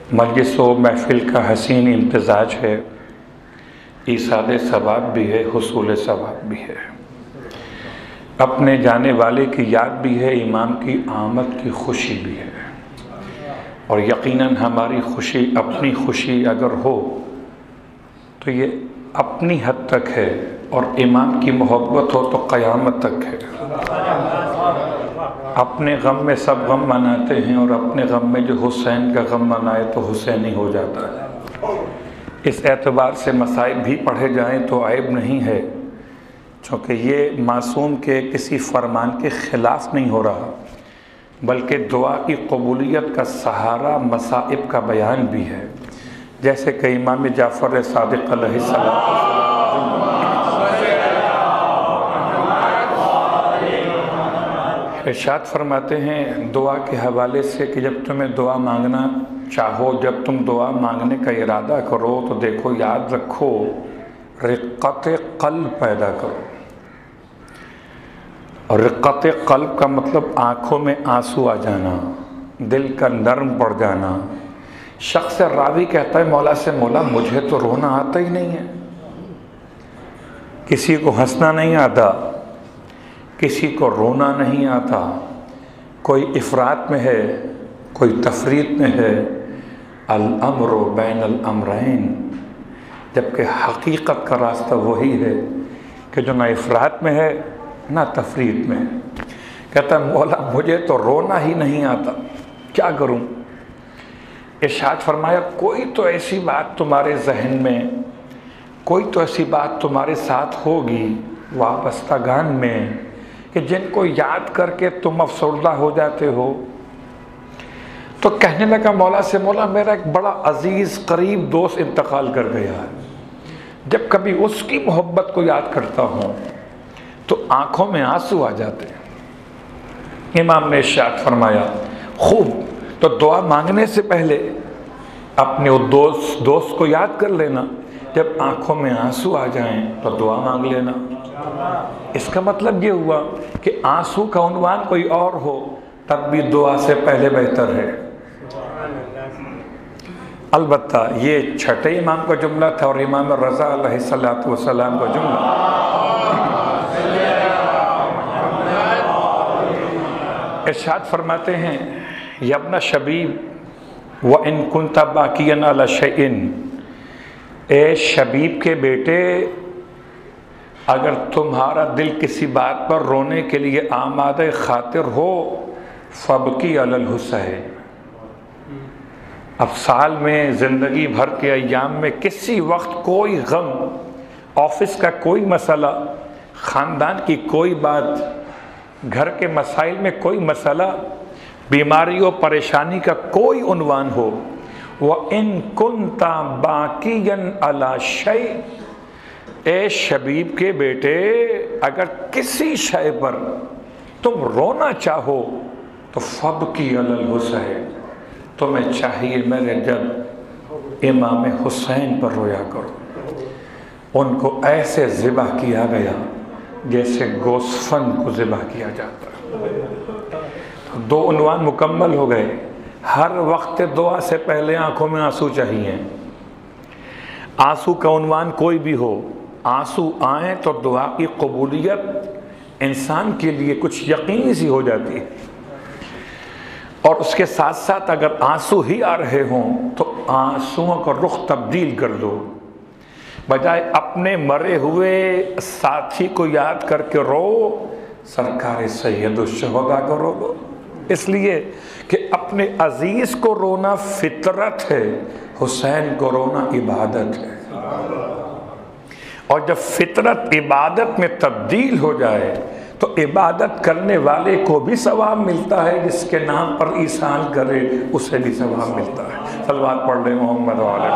مجلس و محفل کا حسین امتزاج ہے، ایصال ثواب بھی ہے، حصول ثواب بھی ہے، اپنے جانے والے کی یاد بھی ہے، امام کی آمد کی خوشی بھی ہے۔ اور یقیناً ہماری خوشی، اپنی خوشی اگر ہو تو یہ اپنی حد تک ہے، اور امام کی محبت ہو تو قیامت تک ہے۔ اپنے غم میں سب غم مناتے ہیں، اور اپنے غم میں جو حسین کا غم منائے تو حسینی ہو جاتا ہے۔ اس اعتبار سے مصائب بھی پڑھے جائیں تو عیب نہیں ہے، چونکہ یہ معصوم کے کسی فرمان کے خلاف نہیں ہو رہا، بلکہ دعا کی قبولیت کا سہارا مصائب کا بیان بھی ہے، جیسے کہ امام جعفر صادق علیہ السلام ارشاد فرماتے ہیں دعا کے حوالے سے کہ جب تمہیں دعا مانگنا چاہو، جب تم دعا مانگنے کا ارادہ کرو تو دیکھو، یاد رکھو، رقت قلب پیدا کرو۔ اور رقت قلب کا مطلب آنکھوں میں آنسو آ جانا، دل کا نرم پڑ جانا۔ شخص راوی کہتا ہے مولا سے، مولا مجھے تو رونا آتا ہی نہیں ہے، کسی کو ہنسنا نہیں آتا، کسی کو رونا نہیں آتا، کوئی افراط میں ہے، کوئی تفریط میں ہے۔ الامر بین الامرین، جبکہ حقیقت کا راستہ وہی ہے کہ جو نہ افراط میں ہے نہ تفریط میں ہے۔ کہتا ہے مولا مجھے تو رونا ہی نہیں آتا، کیا کروں؟ ارشاد فرمایا کوئی تو ایسی بات تمہارے ذہن میں، کوئی تو ایسی بات تمہارے ساتھ ہوگی وابستگان میں کہ جن کو یاد کر کے تم افسردہ ہو جاتے ہو۔ تو کہنے لگا مولا سے، مولا میرا ایک بڑا عزیز قریب دوست انتقال کر گیا ہے، جب کبھی اس کی محبت کو یاد کرتا ہوں تو آنکھوں میں آنسو آ جاتے ہیں۔ امام نے ارشاد فرمایا خوب، تو دعا مانگنے سے پہلے اپنے دوست کو یاد کر لینا، جب آنکھوں میں آنسو آ جائیں تو دعا مانگ لینا۔ اس کا مطلب یہ ہوا کہ آنسو کا عنوان کوئی اور ہو تب بھی دعا سے پہلے بہتر ہے۔ البتہ یہ چھٹے امام کا جملہ تھا، اور امام رضا علیہ السلام کا جملہ۔ ارشاد فرماتے ہیں یا ابن شبیب وَإِن كُنْتَ بَاكِيًا عَلَى شَيْءٍ، اے شبیب کے بیٹے، اگر تمہارا دل کسی بات پر رونے کے لیے آمادہ خاطر ہو فَابْكِي عَلَى الْحُسَيْنِ، اب سال میں، زندگی بھر کے ایام میں کسی وقت کوئی غم، آفس کا کوئی مسئلہ، خاندان کی کوئی بات، گھر کے مسائل میں کوئی مسئلہ، بیماری و پریشانی کا کوئی عنوان ہو، وَإِن كُنْتَ بَاكِيًا عَلَى شَيْءٍ، اے شبیب کے بیٹے اگر کسی شے پر تم رونا چاہو تو فَابْكِي عَلَى الْحُسَيْنِ، تمہیں چاہیے میرے جب امام حسین پر رویا کرو، ان کو ایسے ذبح کیا گیا جیسے گوسفند کو ذبح کیا جاتا ہے۔ دو عنوان مکمل ہو گئے۔ ہر وقت دعا سے پہلے آنکھوں میں آنسو چاہیے۔ آنسو کا عنوان کوئی بھی ہو، آنسو آئیں تو دعا کی قبولیت انسان کے لیے کچھ یقینی سی ہو جاتی ہے۔ اور اس کے ساتھ ساتھ اگر آنسو ہی آ رہے ہوں تو آنسوؤں کا رخ تبدیل کر دو، بجائے اپنے مرے ہوئے ساتھی کو یاد کر کے رو، سرکار سید الشہداء کو رو دو، اس لیے کہ اپنے عزیز کو رونا فطرت ہے، حسین کو رونا عبادت ہے۔ اور جب فطرت عبادت میں تبدیل ہو جائے تو عبادت کرنے والے کو بھی ثواب ملتا ہے، جس کے نام پر احسان کرے اسے بھی ثواب ملتا ہے۔ صلوات پڑھ لیں محمد وعلیہ۔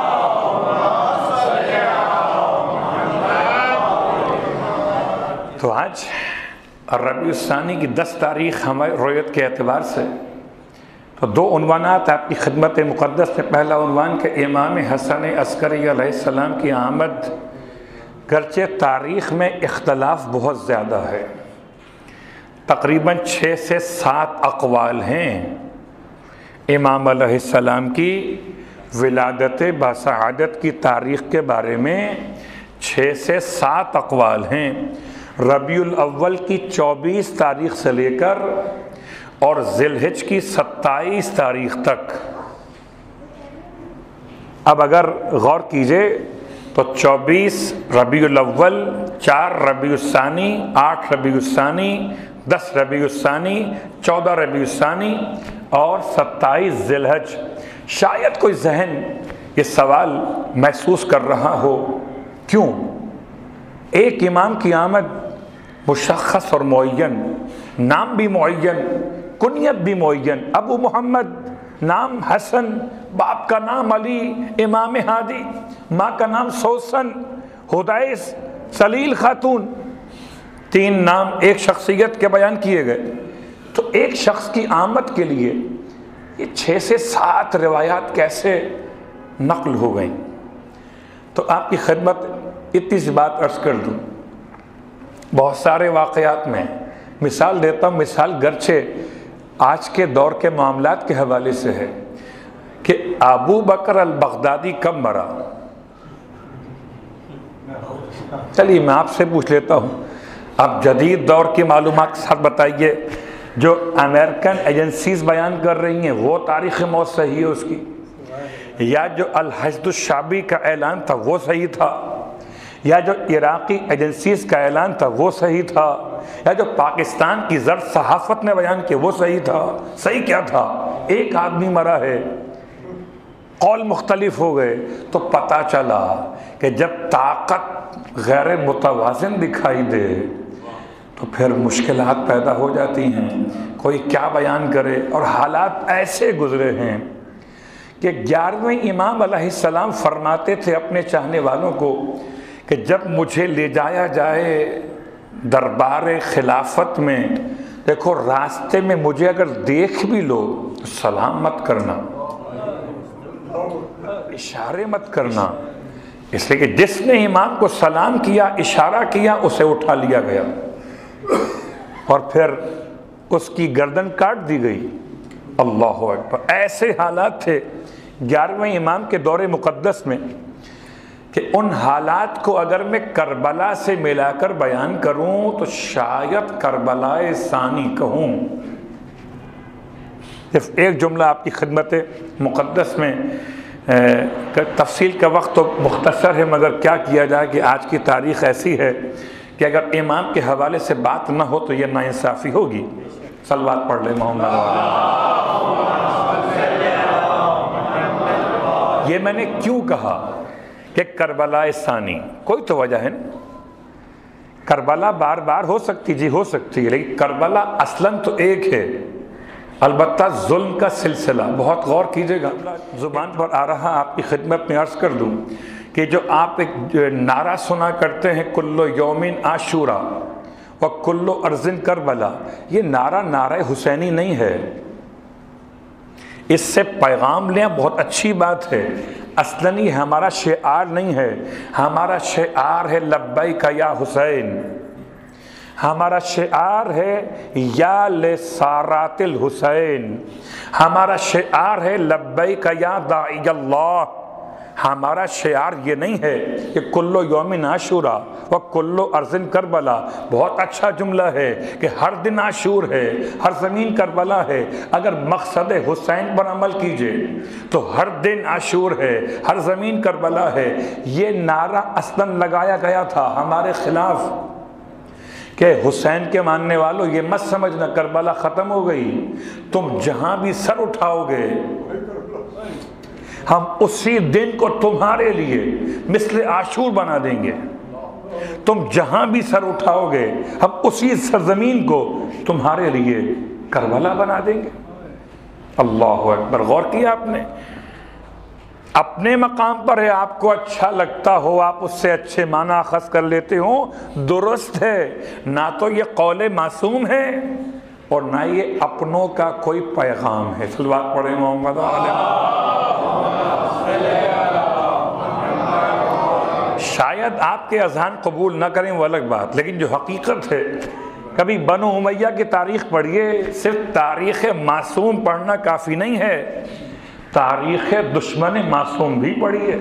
تو آج ربیع الثانی کی 10 تاریخ ہماری رویت کے اعتبار سے تو دو عنوانات آپ کی خدمت مقدس میں۔ پہلا عنوان کہ امام حسن عسکری علیہ السلام کی آمد، گرچہ تاریخ میں اختلاف بہت زیادہ ہے، تقریباً 6 سے 7 اقوال ہیں، امام علیہ السلام کی ولادت بسعادت کی تاریخ کے بارے میں 6 سے 7 اقوال ہیں۔ ربیع الاول کی 24 تاریخ سے لے کر اور ذی الحجہ کی 27 تاریخ تک۔ اب اگر غور کیجئے تو 24 ربیع الاول، 4 ربیع الثانی، 8 ربیع الثانی، 10 ربیع الثانی، 14 ربیع الثانی اور 27 ذی الحجہ۔ شاید کوئی ذہن یہ سوال محسوس کر رہا ہو، کیوں ایک امام کی آمد مشخص اور معین، نام بھی معین، کنیت بھی معین، ابو محمد، نام حسن، باپ کا نام علی، امام ہادی، ماں کا نام سوسن، ہدیس، سلیل خاتون، 3 نام ایک شخصیت کے بیان کیے گئے۔ تو ایک شخص کی آمد کے لیے یہ 6 سے 7 روایات کیسے نقل ہو گئیں؟ تو آپ کی خدمت اتنی سی بات عرض کر دوں، بہت سارے واقعات میں مثال دیتا ہوں، مثال گرچہ آج کے دور کے معاملات کے حوالے سے ہے کہ ابو بکر البغدادی کب مرا؟ چلیے میں آپ سے پوچھ لیتا ہوں، آپ جدید دور کی معلومات کے ساتھ بتائیے، جو امریکن ایجنسیز بیان کر رہی ہیں وہ تاریخ موت صحیح ہے اس کی، یا جو الحشد الشعبی کا اعلان تھا وہ صحیح تھا، یا جو عراقی ایجنسیز کا اعلان تھا وہ صحیح تھا، یا جو پاکستان کی زرد صحافت نے بیان کیا وہ صحیح تھا؟ صحیح کیا تھا؟ ایک آدمی مرا ہے، قول مختلف ہو گئے، تو پتہ چلا کہ جب طاقت غیر متوازن دکھائی دے تو پھر مشکلات پیدا ہو جاتی ہیں، کوئی کیا بیان کرے۔ اور حالات ایسے گزرے ہیں کہ 11ویں امام علیہ السلام فرماتے تھے اپنے چاہنے والوں کو کہ جب مجھے لے جایا جائے دربار خلافت میں، دیکھو راستے میں مجھے اگر دیکھ بھی لو تو سلام مت کرنا، اشارے مت کرنا، اس لیے کہ جس نے امام کو سلام کیا، اشارہ کیا، اسے اٹھا لیا گیا اور پھر اس کی گردن کاٹ دی گئی۔ اللہ اکبر! ایسے حالات تھے 11ویں امام کے دور مقدس میں کہ ان حالات کو اگر میں کربلا سے ملا کر بیان کروں تو شاید کربلا ثانی کہوں۔ صرف ایک جملہ آپ کی خدمت مقدس میں، تفصیل کا وقت تو مختصر ہے مگر کیا کیا جائے کہ آج کی تاریخ ایسی ہے کہ اگر امام کے حوالے سے بات نہ ہو تو یہ ناانصافی ہوگی۔ صلوات پڑھ لیں محمد۔ یہ میں نے کیوں کہا کہ کربلا ثانی؟ کوئی تو وجہ ہے نا، کربلا بار بار ہو سکتی، جی ہو سکتی ہے، لیکن کربلا اصلاً تو ایک ہے، البتہ ظلم کا سلسلہ۔ بہت غور کیجئے گا، زبان پر آ رہا آپ کی خدمت میں عرض کر دوں کہ جو آپ ایک نعرہ سنا کرتے ہیں کلو یومن عاشورا و کلو ارضن کربلا، یہ نعرہ حسینی نہیں ہے، اس سے پیغام لیں بہت اچھی بات ہے، اصلاً یہ ہمارا شعار نہیں ہے، ہمارا شعار ہے لبیک یا حسین، ہمارا شعار ہے یا لسارات الحسین، ہمارا شعار ہے لبیک یا داعی اللہ۔ ہمارا شعار یہ نہیں ہے کہ کلو یومن عاشورا و کلو ارضن کربلا۔ بہت اچھا جملہ ہے کہ ہر دن عاشور ہے، ہر زمین کربلا ہے، اگر مقصد حسین پر عمل کیجئے تو ہر دن عاشور ہے، ہر زمین کربلا ہے۔ یہ نعرہ اصلاً لگایا گیا تھا ہمارے خلاف کہ حسین کے ماننے والوں یہ مت سمجھنا کربلا ختم ہو گئی، تم جہاں بھی سر اٹھاؤ گے ہم اسی دن کو تمہارے لیے مثل عاشور بنا دیں گے، تم جہاں بھی سر اٹھاؤ گے ہم اسی سرزمین کو تمہارے لیے کربلا بنا دیں گے۔ اللہ اکبر! غور کیا آپ نے؟ اپنے مقام پر ہے، آپ کو اچھا لگتا ہو، آپ اس سے اچھے معنی اخذ کر لیتے ہو، درست ہے، نہ تو یہ قول معصوم ہے اور نہ یہ اپنوں کا کوئی پیغام ہے۔ صلوات پڑھیں محمد علیہ۔ شاید آپ کے اذہان قبول نہ کریں وہ الگ بات، لیکن جو حقیقت ہے کبھی بنو امیہ کی تاریخ پڑھیے، صرف تاریخ معصوم پڑھنا کافی نہیں ہے، تاریخ دشمن معصوم بھی پڑھیے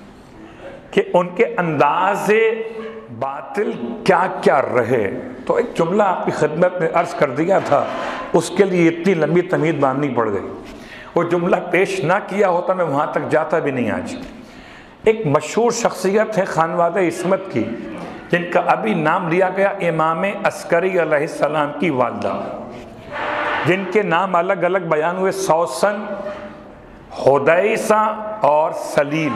کہ ان کے انداز باطل کیا کیا رہے۔ تو ایک جملہ آپ کی خدمت میں عرض کر دیا تھا، اس کے لیے اتنی لمبی تمہید باندھنی پڑ گئی، وہ جملہ پیش نہ کیا ہوتا میں وہاں تک جاتا بھی نہیں آج۔ ایک مشہور شخصیت ہے خانوادہ عصمت کی، جن کا ابھی نام لیا گیا امام عسکری علیہ السلام کی والدہ، جن کے نام الگ الگ بیان ہوئے، سوسن، حدیثہ اور سلیم۔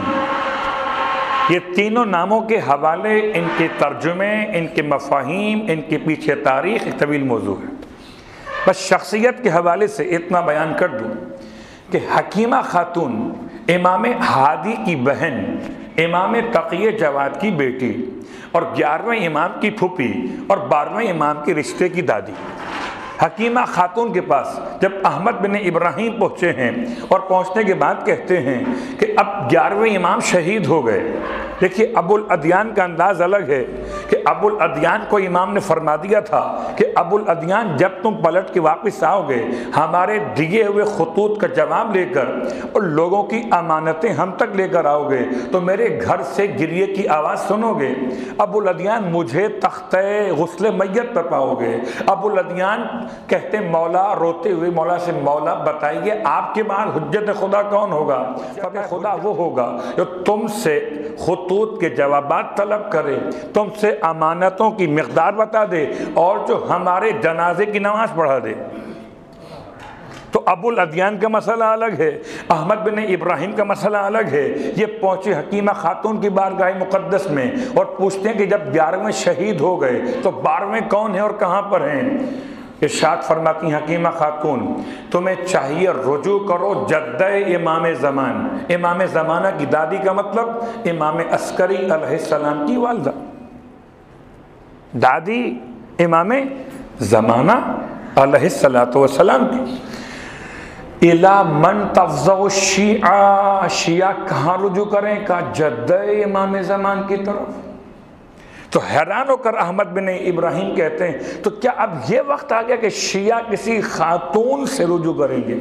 یہ تینوں ناموں کے حوالے، ان کے ترجمے، ان کے مفاہیم، ان کے پیچھے تاریخ ایک طویل موضوع ہے۔ بس شخصیت کے حوالے سے اتنا بیان کر دوں کہ حکیمہ خاتون امام ہادی کی بہن، امام تقی جواد کی بیٹی، اور 11ویں امام کی پھوپھی اور 12ویں امام کے رشتے کی دادی۔ حکیمہ خاتون کے پاس جب احمد بن ابراہیم پہنچے ہیں اور پہنچنے کے بعد کہتے ہیں کہ اب 11ویں امام شہید ہو گئے۔ دیکھیے ابو الادیان کا انداز الگ ہے کہ ابو الادیان کو امام نے فرما دیا تھا کہ ابو الادیان جب تم پلٹ کے واپس آؤ گے ہمارے دیے ہوئے خطوط کا جواب لے کر اور لوگوں کی امانتیں ہم تک لے کر آؤ گے تو میرے گھر سے گریے کی آواز سنو گے۔ ابو الادیان مجھے تختہ غسل میت پر پاؤ گے۔ ابو الادیان کہتے مولا، روتے ہوئے مولا سے، مولا بتائیے آپ کے بعد حجت خدا کون ہوگا؟ خدا وہ ہوگا جو تم سے خطوط کے جوابات طلب کرے، تم سے امانتوں کی مقدار بتا دے اور جو ہمارے جنازے کی نماز پڑھا دے۔ تو ابو الادیان کا مسئلہ الگ ہے، احمد بن ابراہیم کا مسئلہ الگ ہے۔ یہ پہنچے حکیمہ خاتون کی بارگاہ مقدس میں اور پوچھتے ہیں کہ جب 11ویں شہید ہو گئے تو 12ویں کون ہیں اور کہاں پر ہیں؟ ارشاد فرماتی ہیں حکیمہ خاتون تمہیں چاہیے رجوع کرو جدہ امام زمان۔ امام زمانہ کی دادی کا مطلب امام عسکری علیہ السلام کی والدہ، دادی امام زمانہ علیہ السلام کی۔ الا من تفزع الشیعہ، شیعہ کہاں رجوع کریں؟ کہا جدہ امام زمان کی طرف۔ تو حیران ہو کر احمد بن ابراہیم کہتے ہیں تو کیا اب یہ وقت آ گیا کہ شیعہ کسی خاتون سے رجوع کریں گے؟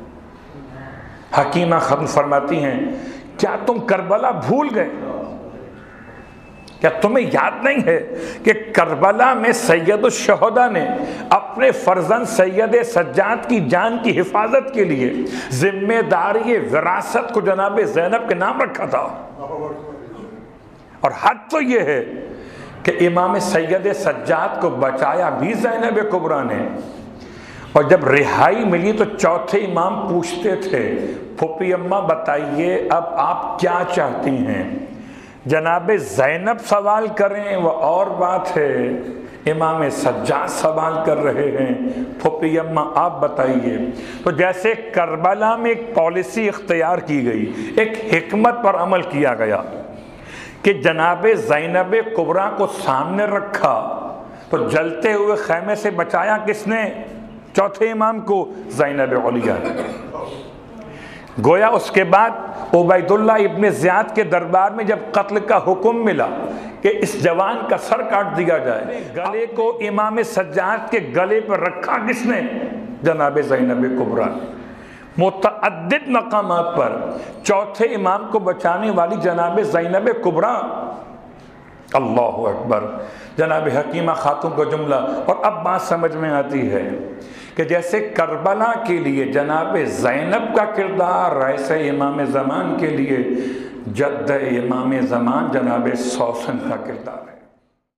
حکیمہ خاتون فرماتی ہیں کیا تم کربلا بھول گئے؟ کیا تمہیں یاد نہیں ہے کہ کربلا میں سید الشہداء نے اپنے فرزند سید سجاد کی جان کی حفاظت کے لیے ذمہ داری وراثت کو جناب زینب کے نام رکھا تھا؟ اور حد تو یہ ہے کہ امام سید سجاد کو بچایا بھی زینب کبریٰ نے، اور جب رہائی ملی تو چوتھے امام پوچھتے تھے پھوپھی اماں بتائیے اب آپ کیا چاہتی ہیں؟ جناب زینب سوال کریں وہ اور بات ہے، امام سجاد سوال کر رہے ہیں پھوپھی اماں آپ بتائیے۔ تو جیسے کربلا میں ایک پالیسی اختیار کی گئی، ایک حکمت پر عمل کیا گیا کہ جناب زینب کبریٰ کو سامنے رکھا تو جلتے ہوئے خیمے سے بچایا کس نے؟ چوتھے امام کو، زینب علیہ نے۔ گویا اس کے بعد عبید اللہ ابن زیاد کے دربار میں جب قتل کا حکم ملا کہ اس جوان کا سر کاٹ دیا جائے، گلے کو امام سجاد کے گلے پر رکھا کس نے؟ جناب زینب کبریٰ۔ متعدد مقامات پر چوتھے امام کو بچانے والی جناب زینب کبریٰ۔ اللہ اکبر، جناب حکیمہ خاتون کو جملہ۔ اور اب بات سمجھ میں آتی ہے کہ جیسے کربلا کے لیے جناب زینب کا کردار، ایسے امام زمان کے لیے جد امام زمان جناب سوسن کا کردار ہے۔